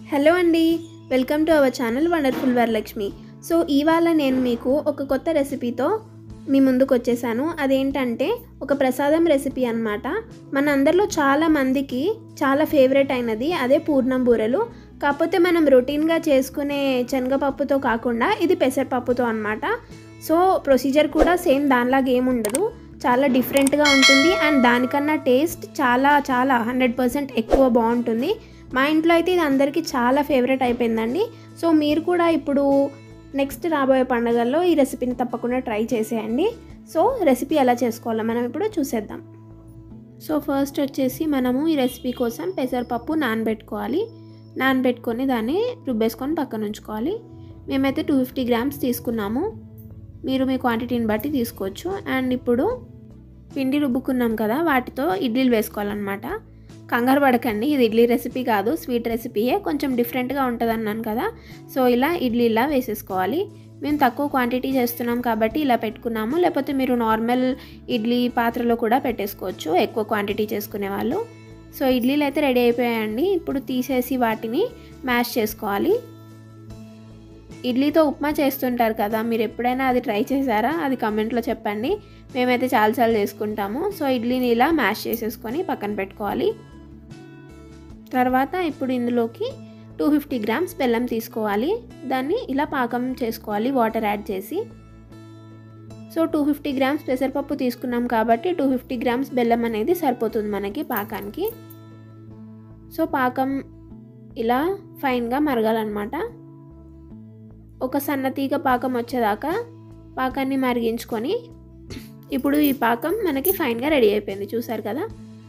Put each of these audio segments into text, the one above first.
Hello అండి, welcome to our channel wonderful Varalakshmi. So ఇవాళ నేను మీకు ఒక కొత్త రెసిపీతో మీ ముందుకు వచ్చేసాను. అదేంటంటే ఒక ప్రసాదం రెసిపీ అన్నమాట. మన అందరిలో చాలా మందికి చాలా ఫేవరెట్ అయినది అదే పూర్ణం బూరెలు. కాకపోతే మనం రొటీన్గా చేసుకునే శనగపప్పుతో కాకుండా ఇది పెసరపప్పుతో అన్నమాట. సో ప్రొసీజర్ కూడా సేమ్ దానిలాగా ఏముండదు, చాలా డిఫరెంట్గా ఉంటుంది. అండ్ దానికన్నా టేస్ట్ చాలా 100% ఎక్కువ బాగుంటుంది. మా ఇంట్లో అయితే ఇది అందరికీ చాలా ఫేవరెట్ అయిపోయిందండి. సో మీరు కూడా ఇప్పుడు నెక్స్ట్ రాబోయే పండుగల్లో ఈ రెసిపీని తప్పకుండా ట్రై చేసేయండి. సో రెసిపీ ఎలా చేసుకోవాలో మనం ఇప్పుడు చూసేద్దాం. సో ఫస్ట్ వచ్చేసి మనము ఈ రెసిపీ కోసం పెసరపప్పు నానబెట్టుకోవాలి. నానబెట్టుకొని దాన్ని రుబ్బేసుకొని పక్కన ఉంచుకోవాలి. మేమైతే 250 గ్రామ్స్ తీసుకున్నాము, మీరు మీ క్వాంటిటీని బట్టి తీసుకోవచ్చు. అండ్ ఇప్పుడు పిండి రుబ్బుకున్నాం కదా, వాటితో ఇడ్లీలు వేసుకోవాలన్నమాట. కంగారు పడకండి, ఇది ఇడ్లీ రెసిపీ కాదు, స్వీట్ రెసిపీయే, కొంచెం డిఫరెంట్గా ఉంటుంది అన్నాను కదా. సో ఇలా ఇడ్లీలా వేసేసుకోవాలి. మేము తక్కువ క్వాంటిటీ చేస్తున్నాం కాబట్టి ఇలా పెట్టుకున్నాము. లేకపోతే మీరు నార్మల్ ఇడ్లీ పాత్రలో కూడా పెట్టేసుకోవచ్చు ఎక్కువ క్వాంటిటీ చేసుకునే వాళ్ళు. సో ఇడ్లీలు అయితే రెడీ అయిపోయాయండి. ఇప్పుడు తీసేసి వాటిని మ్యాష్ చేసుకోవాలి. ఇడ్లీతో ఉప్మా చేస్తుంటారు కదా, మీరు ఎప్పుడైనా అది ట్రై చేశారా? అది కమెంట్లో చెప్పండి. మేమైతే చాలాసార్లు చేసుకుంటాము. సో ఇడ్లీని ఇలా మ్యాష్ చేసేసుకొని పక్కన పెట్టుకోవాలి. తర్వాత ఇప్పుడు ఇందులోకి 250 గ్రామ్స్ బెల్లం తీసుకోవాలి. దాన్ని ఇలా పాకం చేసుకోవాలి వాటర్ యాడ్ చేసి. సో 250 గ్రామ్స్ పెసరపప్పు తీసుకున్నాం కాబట్టి 250 గ్రామ్స్ బెల్లం అనేది సరిపోతుంది మనకి పాకానికి. సో పాకం ఇలా ఫైన్గా మరగాలన్నమాట. ఒక సన్నతీగ పాకం వచ్చేదాకా పాకాన్ని మరిగించుకొని ఇప్పుడు ఈ పాకం మనకి ఫైన్గా రెడీ అయిపోయింది, చూసారు కదా.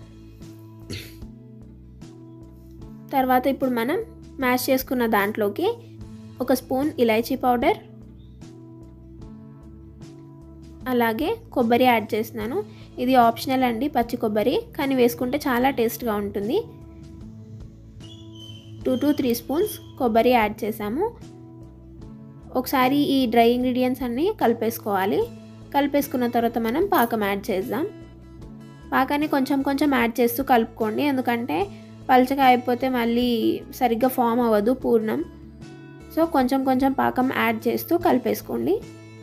తర్వాత ఇప్పుడు మనం మ్యాష్ చేసుకున్న దాంట్లోకి 1 స్పూన్ ఇలాచీ పౌడర్, అలాగే కొబ్బరి యాడ్ చేస్తున్నాను. ఇది ఆప్షనల్ అండి, పచ్చి కొబ్బరి, కానీ వేసుకుంటే చాలా టేస్ట్గా ఉంటుంది. 2 to 3 స్పూన్స్ కొబ్బరి యాడ్ చేసాము. ఒకసారి ఈ డ్రై ఇంగ్రీడియంట్స్ అన్నీ కలిపేసుకోవాలి. కలిపేసుకున్న తర్వాత మనం పాకం యాడ్ చేద్దాం. పాకాన్ని కొంచెం యాడ్ చేస్తూ కలుపుకోండి, ఎందుకంటే పల్చగా అయిపోతే మళ్ళీ సరిగ్గా ఫామ్ అవ్వదు పూర్ణం. సో కొంచెం పాకం యాడ్ చేస్తూ కలిపేసుకోండి.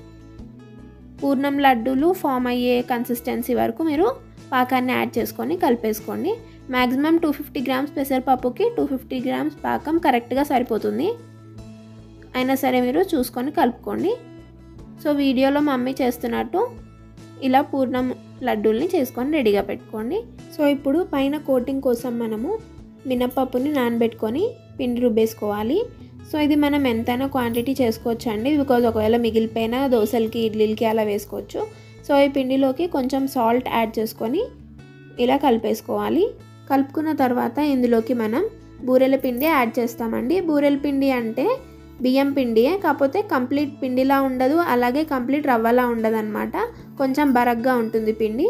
పూర్ణం లడ్డూలు ఫామ్ అయ్యే కన్సిస్టెన్సీ వరకు మీరు పాకాన్ని యాడ్ చేసుకొని కలిపేసుకోండి. మ్యాక్సిమం 250 గ్రామ్స్ పెసరపప్పుకి 250 గ్రామ్స్ పాకం కరెక్ట్గా సరిపోతుంది. అయినా సరే మీరు చూసుకొని కలుపుకోండి. సో వీడియోలో మమ్మీ చేస్తున్నట్టు ఇలా పూర్ణం లడ్డూల్ని చేసుకొని రెడీగా పెట్టుకోండి. సో ఇప్పుడు పైన కోటింగ్ కోసం మనము మినపప్పుని నానబెట్టుకొని పిండి రుబ్బేసుకోవాలి. సో ఇది మనం ఎంతైనా క్వాంటిటీ చేసుకోవచ్చు అండి, బికాజ్ ఒకవేళ మిగిలిపోయినా దోశలకి ఇడ్లీలకి అలా వేసుకోవచ్చు. సో ఈ పిండిలోకి కొంచెం సాల్ట్ యాడ్ చేసుకొని ఇలా కలిపేసుకోవాలి. కలుపుకున్న తర్వాత ఇందులోకి మనం బూరెల పిండి యాడ్ చేస్తామండి. బూరెల పిండి అంటే బియ్యం పిండియే, కాకపోతే కంప్లీట్ పిండిలా ఉండదు, అలాగే కంప్లీట్ రవ్వలా ఉండదు అనమాట. కొంచెం బరగ్గా ఉంటుంది పిండి.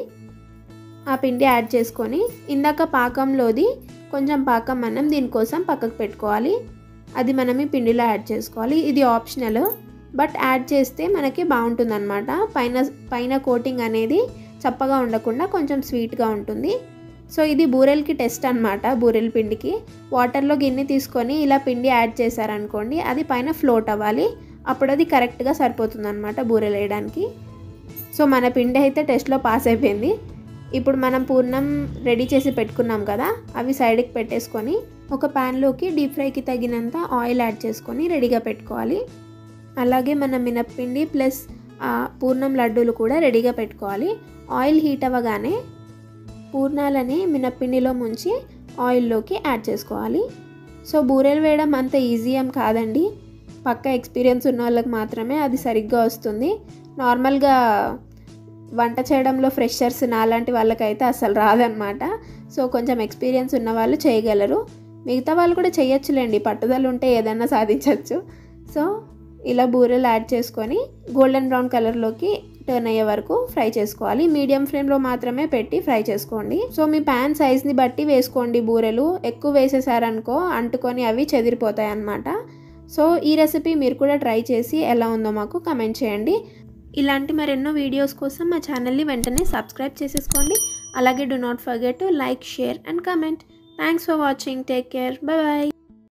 ఆ పిండి యాడ్ చేసుకొని ఇందాక పాకంలోది కొంచెం పాకం మనం దీనికోసం పక్కకు పెట్టుకోవాలి. అది మనం ఈ పిండిలో యాడ్ చేసుకోవాలి. ఇది ఆప్షనల్, బట్ యాడ్ చేస్తే మనకి బాగుంటుంది అనమాట. పైన కోటింగ్ అనేది చప్పగా ఉండకుండా కొంచెం స్వీట్గా ఉంటుంది. సో ఇది బూరెలకి టెస్ట్ అనమాట. బూరెల పిండికి వాటర్లో గిన్నె తీసుకొని ఇలా పిండి యాడ్ చేశారనుకోండి, అది పైన ఫ్లోట్ అవ్వాలి, అప్పుడు అది కరెక్ట్గా సరిపోతుంది అనమాట బూరెలు వేయడానికి. సో మన పిండి అయితే టెస్ట్లో పాస్ అయిపోయింది. ఇప్పుడు మనం పూర్ణం రెడీ చేసి పెట్టుకున్నాం కదా, అవి సైడ్కి పెట్టేసుకొని ఒక ప్యాన్లోకి డీప్ ఫ్రైకి తగినంత ఆయిల్ యాడ్ చేసుకొని రెడీగా పెట్టుకోవాలి. అలాగే మన మినప్పిండి ప్లస్ పూర్ణం లడ్డూలు కూడా రెడీగా పెట్టుకోవాలి. ఆయిల్ హీట్ అవ్వగానే పూర్ణాలని మినప్పిండిలో ముంచి ఆయిల్లోకి యాడ్ చేసుకోవాలి. సో బూరెలు వేయడం అంత ఈజీ ఏం కాదండి, పక్కా ఎక్స్పీరియన్స్ ఉన్న వాళ్ళకి మాత్రమే అది సరిగ్గా వస్తుంది. నార్మల్గా వంట చేయడంలో ఫ్రెషర్స్ నాలాంటి వాళ్ళకైతే అసలు రాదనమాట. సో కొంచెం ఎక్స్పీరియన్స్ ఉన్న వాళ్ళు చేయగలరు, మిగతా వాళ్ళు కూడా చేయొచ్చులేండి, పట్టుదల ఉంటే ఏదన్నా సాధించవచ్చు. సో ఇలా బూరెలు యాడ్ చేసుకొని గోల్డెన్ బ్రౌన్ కలర్లోకి టర్న్ అయ్యే వరకు ఫ్రై చేసుకోవాలి. మీడియం ఫ్లేమ్లో మాత్రమే పెట్టి ఫ్రై చేసుకోండి. సో మీ ప్యాన్ సైజ్ని బట్టి వేసుకోండి. బూరెలు ఎక్కువ వేసేసారనుకో అంటుకొని అవి చెదిరిపోతాయి అన్నమాట. సో ఈ రెసిపీ మీరు కూడా ట్రై చేసి ఎలా ఉందో మాకు కమెంట్ చేయండి. ఇలాంటి మరెన్నో వీడియోస్ కోసం మా ఛానల్ని వెంటనే సబ్స్క్రైబ్ చేసేసుకోండి. అలాగే do not forget to like, share and comment. Thanks for watching. Take care. Bye.